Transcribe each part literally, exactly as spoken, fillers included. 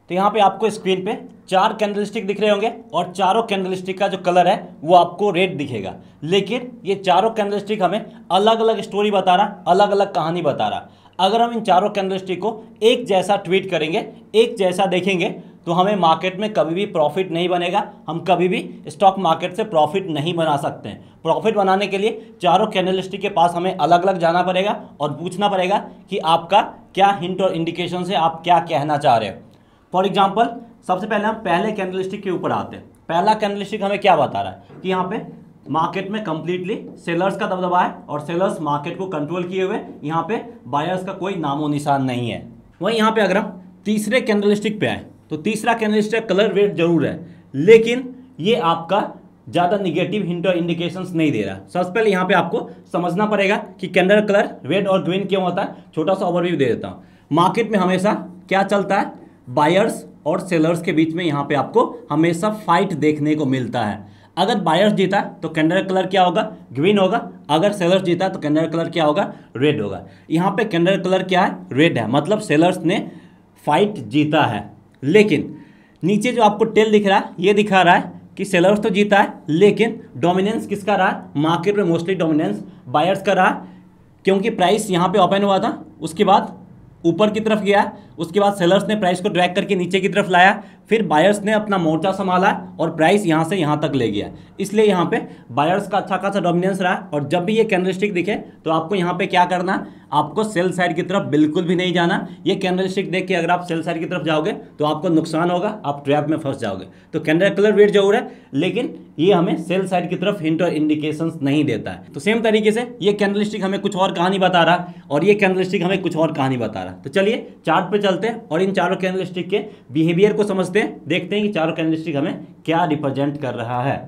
तो यहाँ पे आपको स्क्रीन पे चार कैंडलस्टिक दिख रहे होंगे और चारों कैंडलस्टिक का जो कलर है वो आपको रेड दिखेगा। लेकिन ये चारों कैंडलस्टिक हमें अलग अलग स्टोरी बता रहा, अलग अलग कहानी बता रहा। अगर हम इन चारों कैंडलस्टिक को एक जैसा ट्वीट करेंगे, एक जैसा देखेंगे, तो हमें मार्केट में कभी भी प्रॉफिट नहीं बनेगा। हम कभी भी स्टॉक मार्केट से प्रॉफिट नहीं बना सकते हैं। प्रॉफिट बनाने के लिए चारों कैंडलस्टिक के पास हमें अलग अलग जाना पड़ेगा और पूछना पड़ेगा कि आपका क्या हिंट और इंडिकेशन है, आप क्या कहना चाह रहे हो। फॉर एग्जाम्पल, सबसे पहले हम पहले कैंडलस्टिक के ऊपर आते हैं। पहला कैंडलस्टिक हमें क्या बता रहा है कि यहाँ पे मार्केट में कंप्लीटली सेलर्स का दबदबा है और सेलर्स मार्केट को कंट्रोल किए हुए, यहाँ पे बायर्स का कोई नामो निशान नहीं है। वहीं यहाँ पे अगर हम तीसरे कैंडलस्टिक पे आए तो तीसरा कैंडलस्टिक कलर रेड जरूर है, लेकिन ये आपका ज़्यादा निगेटिव हिंट और इंडिकेशंस नहीं दे रहा। सबसे पहले यहाँ पे आपको समझना पड़ेगा कि कैंडल कलर रेड और ग्रीन क्यों होता है। छोटा सा ओवरव्यू दे देता हूँ। मार्केट में हमेशा क्या चलता है, बायर्स और सेलर्स के बीच में यहाँ पे आपको हमेशा फाइट देखने को मिलता है। अगर बायर्स जीता तो कैंडल कलर क्या होगा, ग्रीन होगा। अगर सेलर्स जीता तो कैंडल कलर क्या होगा, रेड होगा। यहाँ पे कैंडल कलर क्या है, रेड है, मतलब सेलर्स ने फाइट जीता है। लेकिन नीचे जो आपको टेल दिख रहा है ये दिखा रहा है कि सेलर्स तो जीता है, लेकिन डोमिनेंस किसका रहा है, मार्केट में मोस्टली डोमिनेंस बायर्स का रहा, क्योंकि प्राइस यहाँ पे ओपन हुआ था, उसके बाद ऊपर की तरफ गया, उसके बाद सेलर्स ने प्राइस को ड्रैग करके नीचे की तरफ लाया, फिर बायर्स ने अपना मोर्चा संभाला और प्राइस यहाँ से यहाँ तक ले गया। इसलिए यहाँ पे बायर्स का अच्छा खासा डोमिनेंस रहा। और जब भी ये कैंडलस्टिक दिखे तो आपको यहाँ पे क्या करना, आपको सेल साइड की तरफ बिल्कुल भी नहीं जाना। ये कैंडलस्टिक देख के अगर आप सेल साइड की तरफ जाओगे तो आपको नुकसान होगा, आप ट्रैप में फंस जाओगे। तो कैंडल कलर रेड जरूर है, लेकिन ये हमें सेल साइड की तरफ हिंट और इंडिकेशंस नहीं देता है। तो सेम तरीके से ये कैंडलस्टिक हमें कुछ और कहानी बता रहा और ये कैंडलस्टिक हमें कुछ और कहानी बता रहा। तो चलिए चार्ट पे चलते हैं और इन चारों कैंडलस्टिक के बिहेवियर को समझते हैं, देखते हैं कि चारों कैंडलस्टिक हमें क्या रिप्रेजेंट कर रहा है।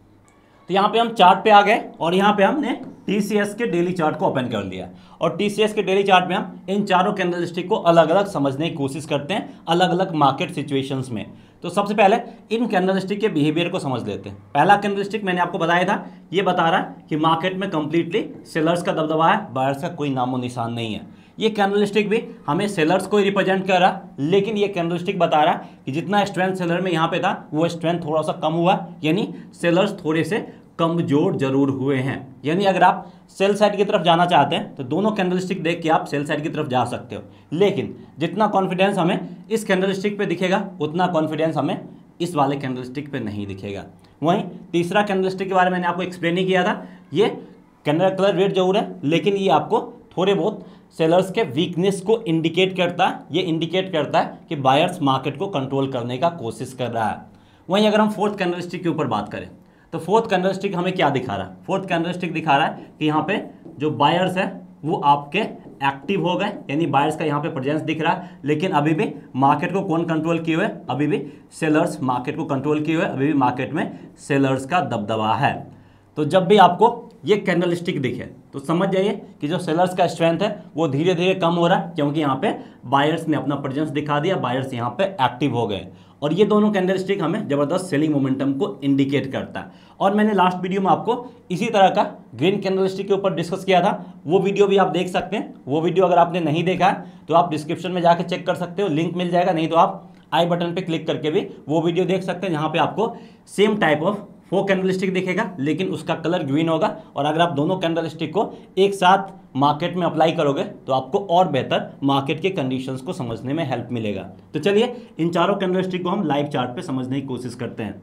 तो यहाँ पे हम चार्ट पे आ गए और यहाँ पे हमने टीसीएस के डेली चार्ट को ओपन कर लिया और टीसीएस के डेली चार्ट में हम इन चारों कैंडलस्टिक को अलग अलग समझने की कोशिश करते हैं, अलग अलग मार्केट सिचुएशंस में। तो सबसे पहले इन कैंडलस्टिक के बिहेवियर को समझ लेते हैं। पहला कैंडलस्टिक मैंने आपको बताया था, ये बता रहा है कि मार्केट में कंप्लीटली सेलर्स का दबदबा है, बायर्स का कोई नामो निशान नहीं है। ये कैंडलस्टिक भी हमें सेलर्स को ही रिप्रेजेंट कर रहा, लेकिन ये कैंडलस्टिक बता रहा कि जितना स्ट्रेंथ सेलर में यहाँ पे था वो स्ट्रेंथ थोड़ा सा कम हुआ, यानी सेलर्स थोड़े से कमजोर जरूर हुए हैं। यानी अगर आप सेल साइड की तरफ जाना चाहते हैं तो दोनों कैंडलस्टिक देख के आप सेल साइड की तरफ जा सकते हो, लेकिन जितना कॉन्फिडेंस हमें इस कैंडलस्टिक पे दिखेगा उतना कॉन्फिडेंस हमें इस वाले कैंडलस्टिक पे नहीं दिखेगा। वहीं तीसरा कैंडलस्टिक के बारे में मैंने आपको एक्सप्लेन ही किया था। ये कैंडल कलर रेड जरूर है, लेकिन ये आपको थोड़े बहुत सेलर्स के वीकनेस को इंडिकेट करता है। ये इंडिकेट करता है कि बायर्स मार्केट को कंट्रोल करने का कोशिश कर रहा है। वहीं अगर हम फोर्थ कैंडलस्टिक के ऊपर बात करें तो फोर्थ कैंडलस्टिक हमें क्या दिखा रहा है, फोर्थ कैंडलस्टिक दिखा रहा है कि यहाँ पे जो बायर्स है वो आपके एक्टिव हो गए, यानी बायर्स का यहाँ पे प्रेजेंस दिख रहा है। लेकिन अभी भी मार्केट को कौन कंट्रोल किए हुए, अभी भी सेलर्स मार्केट को कंट्रोल किए हुए, अभी भी मार्केट में सेलर्स का दबदबा है। तो जब भी आपको ये कैंडलस्टिक दिखे तो समझ जाइए कि जो सेलर्स का स्ट्रेंथ है वो धीरे धीरे कम हो रहा है, क्योंकि यहाँ पे बायर्स ने अपना प्रेजेंस दिखा दिया, बायर्स यहाँ पे एक्टिव हो गए। और ये दोनों कैंडलस्टिक हमें जबरदस्त सेलिंग मोमेंटम को इंडिकेट करता है। और मैंने लास्ट वीडियो में आपको इसी तरह का ग्रीन कैंडलस्टिक के ऊपर डिस्कस किया था, वो वीडियो भी आप देख सकते हैं। वो वीडियो अगर आपने नहीं देखा है तो आप डिस्क्रिप्शन में जाकर चेक कर सकते हो, लिंक मिल जाएगा, नहीं तो आप आई बटन पे क्लिक करके भी वो वीडियो देख सकते हैं, जहाँ पे आपको सेम टाइप ऑफ वो कैंडलस्टिक दिखेगा, लेकिन उसका कलर ग्रीन होगा। और अगर आप दोनों कैंडलस्टिक को एक साथ मार्केट में अप्लाई करोगे तो आपको और बेहतर मार्केट के कंडीशंस को समझने में हेल्प मिलेगा। तो चलिए इन चारों कैंडलस्टिक को हम लाइव चार्ट पे समझने की कोशिश करते हैं।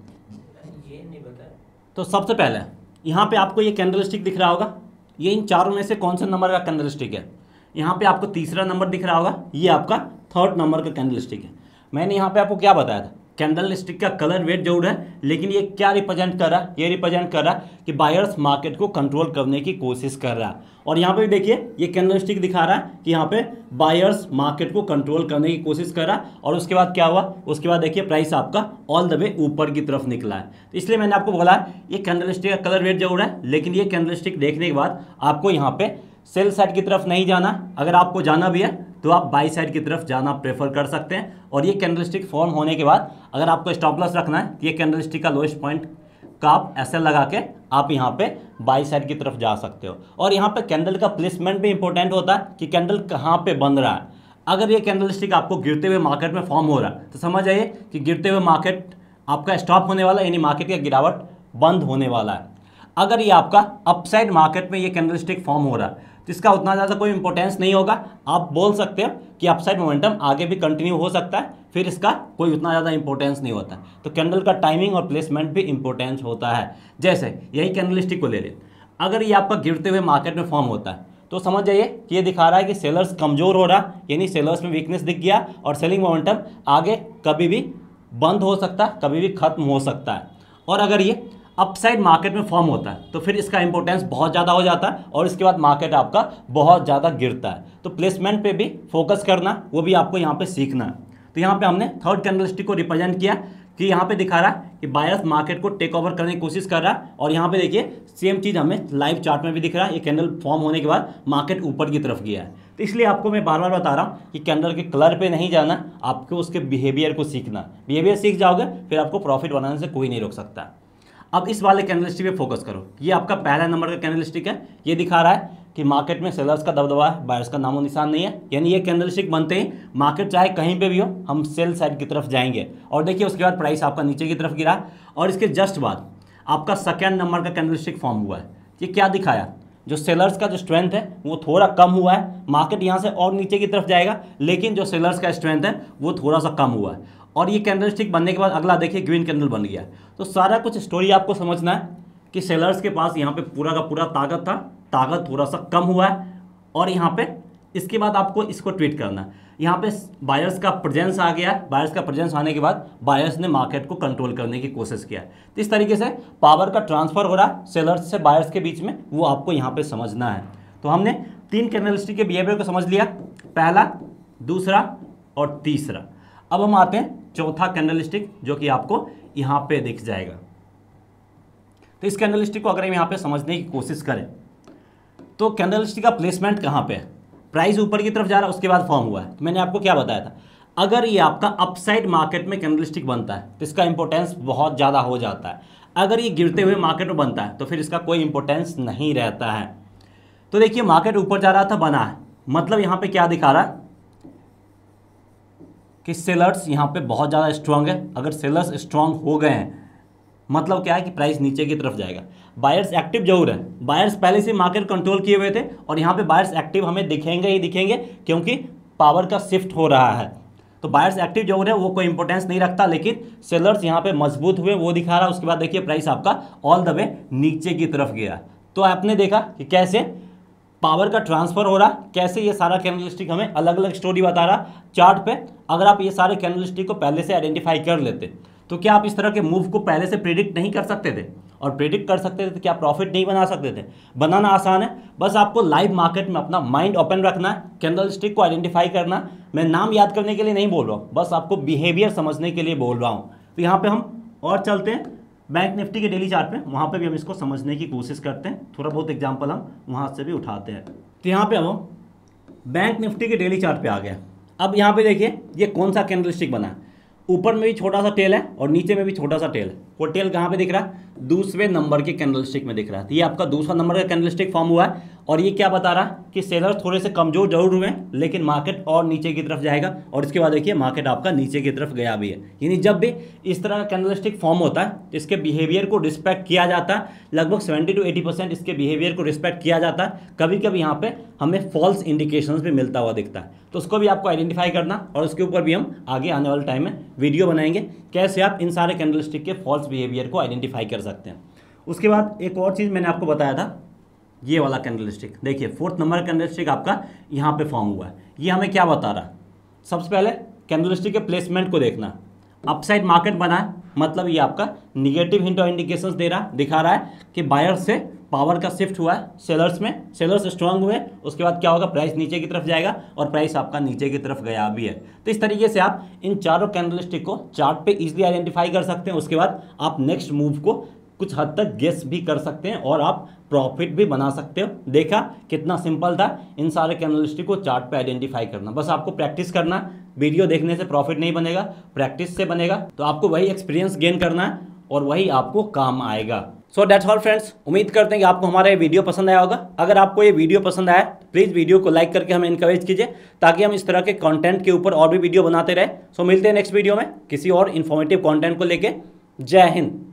ये नहीं बताया। तो सबसे पहले यहाँ पे आपको ये कैंडलस्टिक दिख रहा होगा, ये इन चारों में से कौन सा नंबर का कैंडलस्टिक है। यहाँ पे आपको तीसरा नंबर दिख रहा होगा, ये आपका थर्ड नंबर का कैंडलस्टिक है। मैंने यहाँ पे आपको क्या बताया था, कैंडलस्टिक का कलर रेड जरूर है, लेकिन ये क्या रिप्रेजेंट कर रहा है, ये रिप्रेजेंट कर रहा है कि बायर्स मार्केट को कंट्रोल करने की कोशिश कर रहा है। और यहाँ पे भी देखिए ये कैंडलस्टिक दिखा रहा है कि यहाँ पे बायर्स मार्केट को कंट्रोल करने की कोशिश कर रहा है। और उसके बाद क्या हुआ, उसके बाद देखिए प्राइस आपका ऑल द वे ऊपर की तरफ निकला है। तो इसलिए मैंने आपको बोला ये कैंडलस्टिक का कलर रेड जरूर है, लेकिन ये कैंडलस्टिक देखने के बाद आपको यहाँ पे सेल साइड की तरफ नहीं जाना। अगर आपको जाना भी है तो आप बाई साइड की तरफ जाना प्रेफर कर सकते हैं। और ये कैंडलस्टिक फॉर्म होने के बाद अगर आपको स्टॉप लॉस रखना है तो ये कैंडलस्टिक का लोएस्ट पॉइंट का आप ऐसे लगा के आप यहाँ पे बाई साइड की तरफ जा सकते हो। और यहाँ पे कैंडल का प्लेसमेंट भी इंपॉर्टेंट होता है कि कैंडल कहाँ पे बन रहा है। अगर ये कैंडलस्टिक आपको गिरते हुए मार्केट में फॉर्म हो रहा है तो समझ जाइए कि गिरते हुए मार्केट आपका स्टॉप होने वाला है, यानी मार्केट का गिरावट बंद होने वाला है। अगर ये आपका अपसाइड मार्केट में ये कैंडलस्टिक फॉर्म हो रहा है तो इसका उतना ज़्यादा कोई इंपॉर्टेंस नहीं होगा। आप बोल सकते हो कि अपसाइड मोमेंटम आगे भी कंटिन्यू हो सकता है, फिर इसका कोई उतना ज़्यादा इंपॉर्टेंस नहीं होता। तो कैंडल का टाइमिंग और प्लेसमेंट भी इंपॉर्टेंस होता है। जैसे यही कैंडलस्टिक को ले लें, अगर ये आपका गिरते हुए मार्केट में फॉर्म होता है तो समझ जाइए कि ये दिखा रहा है कि सेलर्स कमज़ोर हो रहा, यानी सेलर्स में वीकनेस दिख गया और सेलिंग मोमेंटम आगे कभी भी बंद हो सकता है, कभी भी खत्म हो सकता है। और अगर ये अपसाइड मार्केट में फॉर्म होता है तो फिर इसका इंपॉर्टेंस बहुत ज़्यादा हो जाता है और इसके बाद मार्केट आपका बहुत ज़्यादा गिरता है। तो प्लेसमेंट पे भी फोकस करना, वो भी आपको यहाँ पे सीखना है। तो यहाँ पे हमने थर्ड कैंडलस्टिक को रिप्रेजेंट किया कि यहाँ पे दिखा रहा है कि बायर्स मार्केट को टेक ओवर करने की कोशिश कर रहा है, और यहाँ पे देखिए सेम चीज़ हमें लाइव चार्ट में भी दिख रहा है। ये कैंडल फॉर्म होने के बाद मार्केट ऊपर की तरफ गया है। तो इसलिए आपको मैं बार बार बता रहा हूँ कि कैंडल के कलर पे नहीं जाना, आपको उसके बिहेवियर को सीखना। बिहेवियर सीख जाओगे फिर आपको प्रॉफिट बनाने से कोई नहीं रोक सकता। अब इस वाले कैंडलस्टिक पे फोकस करो। ये आपका पहला नंबर का कैंडलस्टिक है। ये दिखा रहा है कि मार्केट में सेलर्स का दबदबा है, बायर्स का नामो निशान नहीं है, यानी ये कैंडलस्टिक बनते ही मार्केट चाहे कहीं पे भी हो हम सेल साइड की तरफ जाएंगे। और देखिए उसके बाद प्राइस आपका नीचे की तरफ गिरा और इसके जस्ट बाद आपका सेकेंड नंबर का कैंडलस्टिक फॉर्म हुआ है। ये क्या दिखाया, जो सेलर्स का जो स्ट्रेंथ है वो थोड़ा कम हुआ है, मार्केट यहाँ से और नीचे की तरफ जाएगा, लेकिन जो सेलर्स का स्ट्रेंथ है वो थोड़ा सा कम हुआ है। और ये कैंडलस्टिक बनने के बाद अगला देखिए ग्रीन कैंडल बन गया। तो सारा कुछ स्टोरी आपको समझना है कि सेलर्स के पास यहाँ पे पूरा का पूरा ताकत था, ताकत थोड़ा सा कम हुआ है, और यहाँ पे इसके बाद आपको इसको ट्रीट करना है। यहाँ पे बायर्स का प्रेजेंस आ गया, बायर्स का प्रेजेंस आने के बाद बायर्स ने मार्केट को कंट्रोल करने की कोशिश किया। तो इस तरीके से पावर का ट्रांसफर हो रहा सेलर्स से बायर्स के बीच में, वो आपको यहाँ पे समझना है। तो हमने तीन कैंडलस्टिक के बिहेवियर को समझ लिया, पहला, दूसरा और तीसरा। अब हम आते हैं चौथा कैंडलस्टिक जो कि आपको यहाँ पे दिख जाएगा। तो इस कैंडलस्टिक को अगर हम यहाँ पे समझने की कोशिश करें तो कैंडलस्टिक का प्लेसमेंट कहाँ पे है, प्राइस ऊपर की तरफ जा रहा है, उसके बाद फॉर्म हुआ है। तो मैंने आपको क्या बताया था, अगर ये आपका अपसाइड मार्केट में कैंडलस्टिक बनता है तो इसका इंपॉर्टेंस बहुत ज़्यादा हो जाता है। अगर ये गिरते हुए मार्केट में बनता है तो फिर इसका कोई इंपॉर्टेंस नहीं रहता है। तो देखिए मार्केट ऊपर जा रहा था, बना है, मतलब यहाँ पे क्या दिखा रहा है कि सेलर्स यहाँ पे बहुत ज़्यादा स्ट्रांग है। अगर सेलर्स स्ट्रांग हो गए हैं मतलब क्या है कि प्राइस नीचे की तरफ जाएगा। बायर्स एक्टिव जरूर है, बायर्स पहले से मार्केट कंट्रोल किए हुए थे और यहाँ पे बायर्स एक्टिव हमें दिखेंगे ही दिखेंगे, क्योंकि पावर का शिफ्ट हो रहा है। तो बायर्स एक्टिव जरूर है, वो कोई इंपॉर्टेंस नहीं रखता, लेकिन सेलर्स यहाँ पे मजबूत हुए वो दिखा रहा है। उसके बाद देखिए प्राइस आपका ऑल द वे नीचे की तरफ गया। तो आपने देखा कि कैसे पावर का ट्रांसफर हो रहा, कैसे ये सारा कैंडलस्टिक हमें अलग अलग स्टोरी बता रहा चार्ट पे। अगर आप ये सारे कैंडलस्टिक को पहले से आइडेंटिफाई कर लेते तो क्या आप इस तरह के मूव को पहले से प्रेडिक्ट नहीं कर सकते थे? और प्रेडिक्ट कर सकते थे तो क्या प्रॉफिट नहीं बना सकते थे? बनाना आसान है, बस आपको लाइव मार्केट में अपना माइंड ओपन रखना है, कैंडलस्टिक को आइडेंटिफाई करना। मैं नाम याद करने के लिए नहीं बोल रहा हूँ, बस आपको बिहेवियर समझने के लिए बोल रहा हूँ। तो यहाँ पे हम और चलते हैं बैंक निफ्टी के डेली चार्ट पे, वहाँ पे भी हम इसको समझने की कोशिश करते हैं, थोड़ा बहुत एग्जांपल हम वहाँ से भी उठाते हैं। तो यहाँ पे हम बैंक निफ्टी के डेली चार्ट पे आ गए। अब यहाँ पे देखिए ये कौन सा कैंडलस्टिक बना है, ऊपर में भी छोटा सा टेल है और नीचे में भी छोटा सा टेल है। वो टेल कहाँ पे दिख रहा है? दूसरे नंबर के कैंडलस्टिक में दिख रहा है। तो ये आपका दूसरा नंबर का कैंडलस्टिक फॉर्म हुआ है और ये क्या बता रहा है कि सेलर्स थोड़े से कमजोर जरूर हुए हैं, लेकिन मार्केट और नीचे की तरफ जाएगा। और इसके बाद देखिए मार्केट आपका नीचे की तरफ गया भी है। यानी जब भी इस तरह का कैंडलस्टिक फॉर्म होता है तो इसके बिहेवियर को रिस्पेक्ट किया जाता है। लगभग सेवेंटी टू एटी परसेंट इसके बिहेवियर को रिस्पेक्ट किया जाता है। कभी कभी यहाँ पे हमें फॉल्स इंडिकेशंस भी मिलता हुआ दिखता है, तो उसको भी आपको आइडेंटिफाई करना, और उसके ऊपर भी हम आगे आने वाले टाइम में वीडियो बनाएंगे कैसे आप इन सारे कैंडलस्टिक के फॉल्स बिहेवियर को आइडेंटिफाई कर सकते हैं। उसके बाद एक और चीज़ मैंने आपको बताया था, ये वाला कैंडलस्टिक देखिए, फोर्थ नंबर कैंडलस्टिक आपका यहाँ पे फॉर्म हुआ है। ये हमें क्या बता रहा है? सबसे पहले कैंडलस्टिक के प्लेसमेंट को देखना। अपसाइड मार्केट बना है मतलब ये आपका निगेटिव हिंट और इंडिकेशंस दे रहा दिखा रहा है कि बायर से पावर का शिफ्ट हुआ है सेलर्स में, सेलर्स स्ट्रांग हुए, उसके बाद क्या होगा, प्राइस नीचे की तरफ जाएगा और प्राइस आपका नीचे की तरफ गया भी है। तो इस तरीके से आप इन चारों कैंडलस्टिक को चार्ट पे इजीली आइडेंटिफाई कर सकते हैं। उसके बाद आप नेक्स्ट मूव को कुछ हद तक गेस भी कर सकते हैं और आप प्रॉफिट भी बना सकते हो। देखा कितना सिंपल था इन सारे कैंडलस्टिक को चार्ट पे आइडेंटिफाई करना। बस आपको प्रैक्टिस करना, वीडियो देखने से प्रॉफिट नहीं बनेगा, प्रैक्टिस से बनेगा। तो आपको वही एक्सपीरियंस गेन करना है और वही आपको काम आएगा। सो दैट्स ऑल फ्रेंड्स, उम्मीद करते हैं कि आपको हमारा ये वीडियो पसंद आया होगा। अगर आपको ये वीडियो पसंद आया प्लीज़ वीडियो को लाइक करके हमें इनकरेज कीजिए, ताकि हम इस तरह के कंटेंट के ऊपर और भी वीडियो बनाते रहें। सो मिलते हैं नेक्स्ट वीडियो में किसी और इन्फॉर्मेटिव कंटेंट को लेके। जय हिंद।